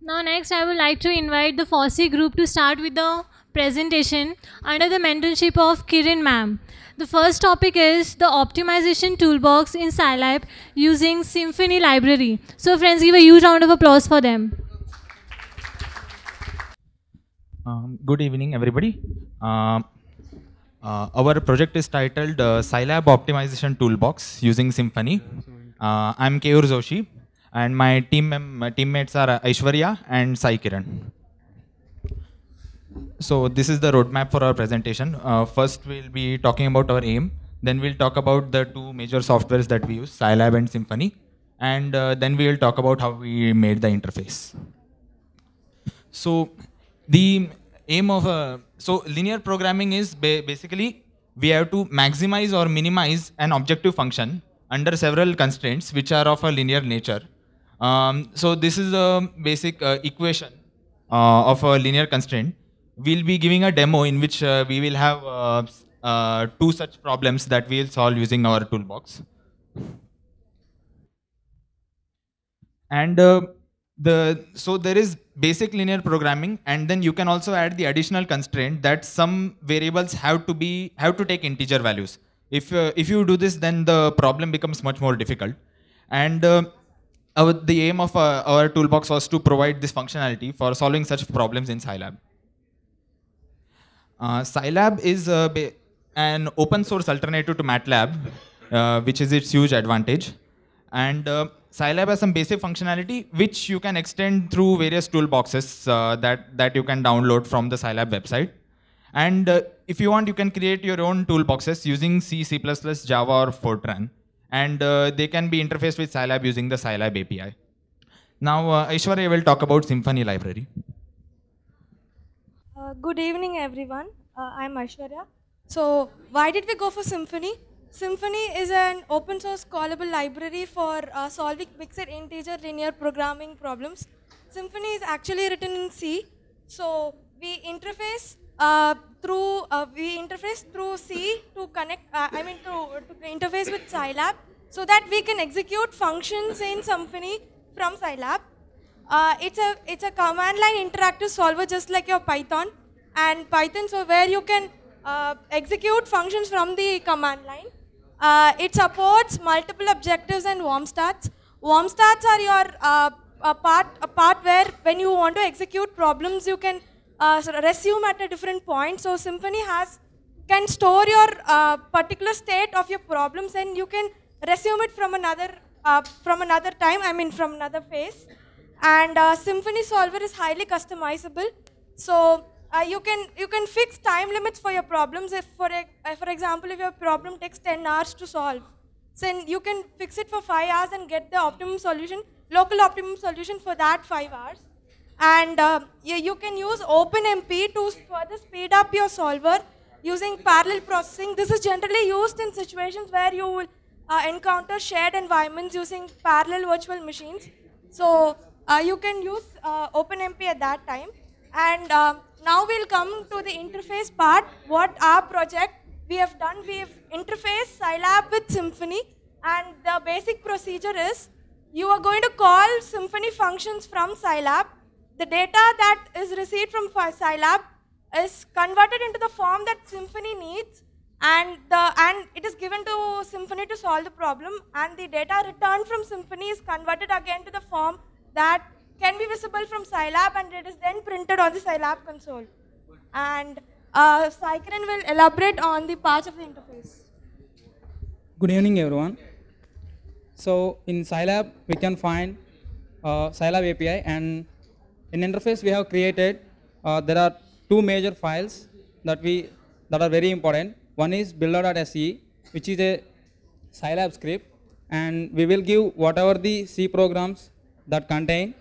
Now next I would like to invite the FOSSI group to start with the presentation under the mentorship of Kiran ma'am. The first topic is the optimization toolbox in Scilab using Symfony library. So friends, give a huge round of applause for them. Good evening, everybody. Our project is titled Scilab Optimization Toolbox using Symfony. I'm Keyur Joshi, and my teammates are Aishwarya and Sai Kiran. So this is the roadmap for our presentation. First, we'll be talking about our aim. Then we'll talk about the two major softwares that we use, Scilab and Symfony. And then we'll talk about how we made the interface. So the aim of linear programming is basically we have to maximize or minimize an objective function under several constraints which are of a linear nature. So this is a basic equation of a linear constraint. We'll be giving a demo in which we will have two such problems that we'll solve using our toolbox. And so there is basic linear programming, and then you can also add the additional constraint that some variables have to take integer values. If you do this, then the problem becomes much more difficult. And the aim of our toolbox was to provide this functionality for solving such problems in Scilab. Scilab is an open source alternative to MATLAB, which is its huge advantage. And Scilab has some basic functionality which you can extend through various toolboxes that you can download from the Scilab website. And if you want, you can create your own toolboxes using C, C++, Java, or Fortran. And they can be interfaced with Scilab using the Scilab API. Now, Aishwarya will talk about Symfony library. Good evening, everyone. I'm Aishwarya. So, why did we go for Symfony? Symfony is an open source callable library for solving mixed integer linear programming problems. Symfony is actually written in C. So, we interface through C to connect. To interface with Scilab, so that we can execute functions in Symfony from Scilab. It's a command line interactive solver, just like your Python and Python, so where you can execute functions from the command line. It supports multiple objectives and warm starts. Warm starts are your a part where when you want to execute problems, you can resume at a different point. So Symfony can store your particular state of your problems, and you can resume it from another time. From another phase. And Symfony solver is highly customizable. So you can fix time limits for your problems. If for example, if your problem takes 10 hours to solve, then you can fix it for 5 hours and get the optimum solution, local optimum solution for that 5 hours. And you can use OpenMP to further speed up your solver using parallel processing. This is generally used in situations where you will encounter shared environments using parallel virtual machines. So you can use OpenMP at that time. And now we'll come to the interface part. What our project we have done, we've interfaced Scilab with Symfony, and the basic procedure is you are going to call Symfony functions from Scilab. The data that is received from Scilab is converted into the form that Symfony needs, and it is given to Symfony to solve the problem, and the data returned from Symfony is converted again to the form that can be visible from Scilab, and it is then printed on the Scilab console. And Sai Kiran will elaborate on the parts of the interface. Good evening, everyone. So in Scilab, we can find Scilab API, and in interface we have created, there are two major files that are very important. One is builder.se, which is a Scilab script, and we will give whatever the C programs that contain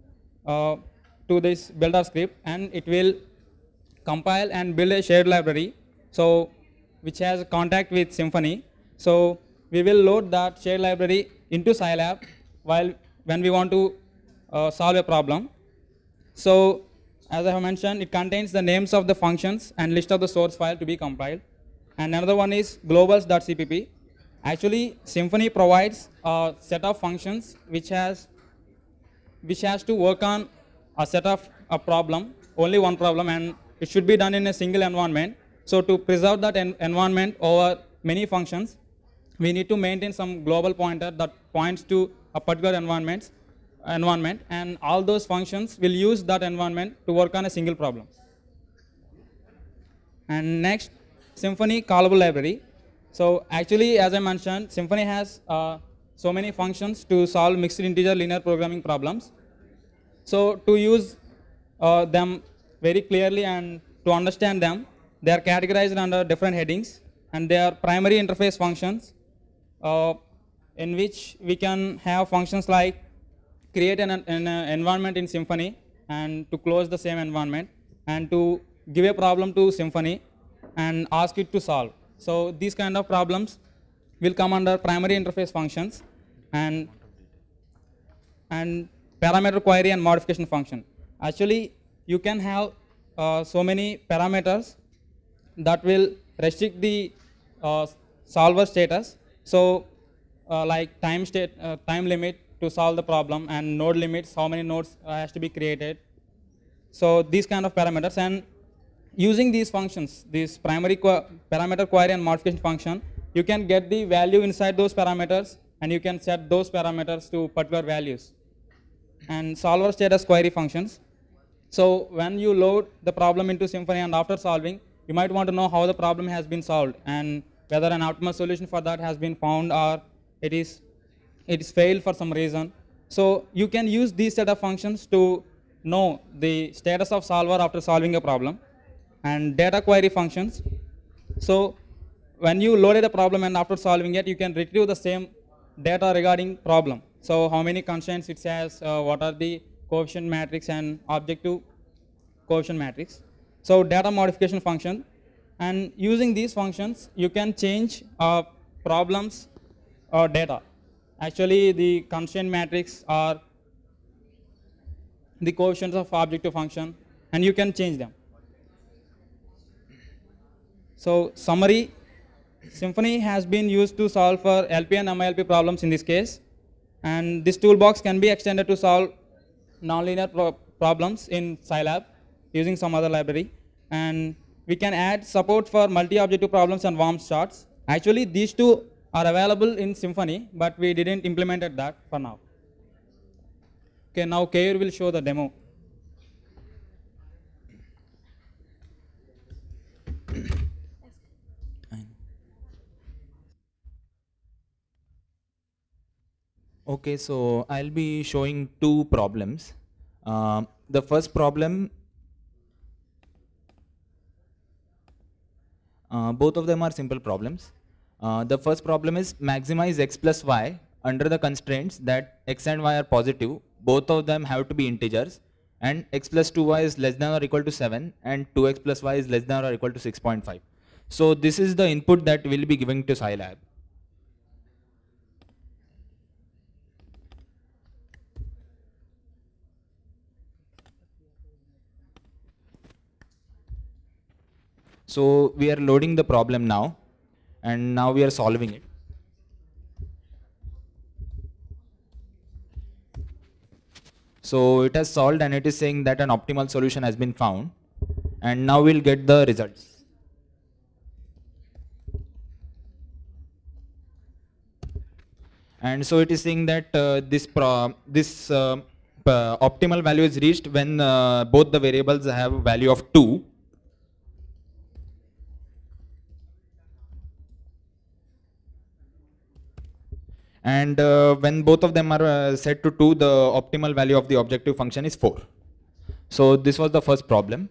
to this builder script, and it will compile and build a shared library, so which has contact with Symfony. So we will load that shared library into Scilab when we want to solve a problem. So as I have mentioned, it contains the names of the functions and list of the source file to be compiled. And another one is globals.cpp. Actually, Symfony provides a set of functions which has to work on a set of a problem, only one problem, and it should be done in a single environment. So to preserve that environment over many functions, we need to maintain some global pointer that points to a particular environment, and all those functions will use that environment to work on a single problem. And next, Symfony callable library. So actually, as I mentioned, Symfony has so many functions to solve mixed integer linear programming problems. So to use them very clearly and to understand them, they are categorized under different headings, and they are primary interface functions, in which we can have functions like create an environment in Symfony and to close the same environment, and to give a problem to Symfony and ask it to solve. So these kind of problems will come under primary interface functions, and parameter query and modification function. Actually, you can have so many parameters that will restrict the solver status. So like time limit to solve the problem, and node limits, how many nodes has to be created. So these kind of parameters, and using these functions, this primary parameter query and modification function, you can get the value inside those parameters, and you can set those parameters to particular values. And solver status query functions. So when you load the problem into Symfony and after solving, you might want to know how the problem has been solved and whether an optimal solution for that has been found, or it is failed for some reason. So you can use these set of functions to know the status of solver after solving a problem. And data query functions. So when you loaded a problem and after solving it, you can retrieve the same data regarding problem. So how many constraints it has, what are the coefficient matrix and objective coefficient matrix. So data modification function, and using these functions you can change problems or data. Actually, the constraint matrix are the coefficients of objective function, and you can change them. So summary, Symfony has been used to solve for LP and MILP problems in this case, and this toolbox can be extended to solve nonlinear problems in Scilab using some other library, and we can add support for multi-objective problems and warm starts. Actually, these two are available in Symfony, but we didn't implement that for now. Okay, now Keyur will show the demo. Okay, so I'll be showing two problems. The first problem, both of them are simple problems. The first problem is maximize x plus y under the constraints that x and y are positive. Both of them have to be integers, and x plus 2y is less than or equal to 7, and 2x plus y is less than or equal to 6.5. So this is the input that we'll be giving to Scilab. So we are loading the problem now, and now we are solving it. So it has solved, and it is saying that an optimal solution has been found, and now we'll get the results. And so it is saying that this optimal value is reached when both the variables have a value of 2. And when both of them are set to 2, the optimal value of the objective function is 4. So this was the first problem.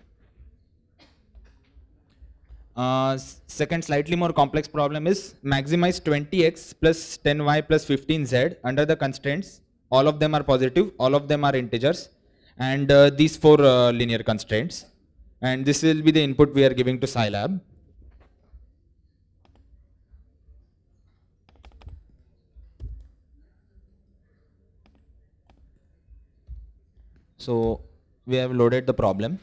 Second, slightly more complex problem is maximize 20x plus 10y plus 15z under the constraints. All of them are positive, all of them are integers, and these 4 linear constraints. And this will be the input we are giving to Scilab. So we have loaded the problem.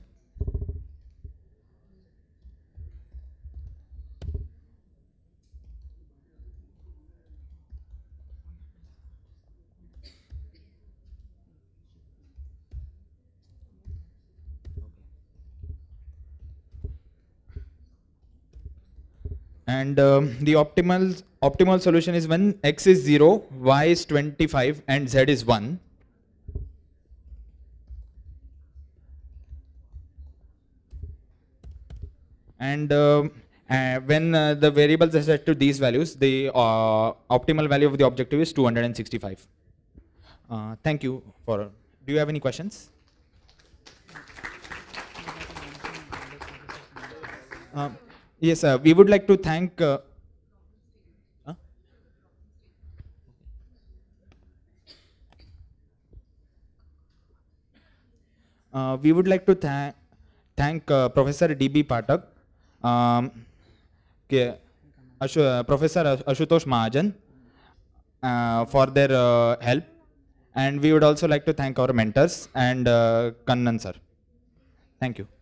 And the optimal solution is when x is 0, y is 25, and z is 1. And when the variables are set to these values, the optimal value of the objective is 265. Thank you for. Do you have any questions? Yes, we would like to thank. We would like to thank Professor D.B. Pathak, Professor Ashutosh Mahajan for their help, and we would also like to thank our mentors and Kannan sir. Thank you.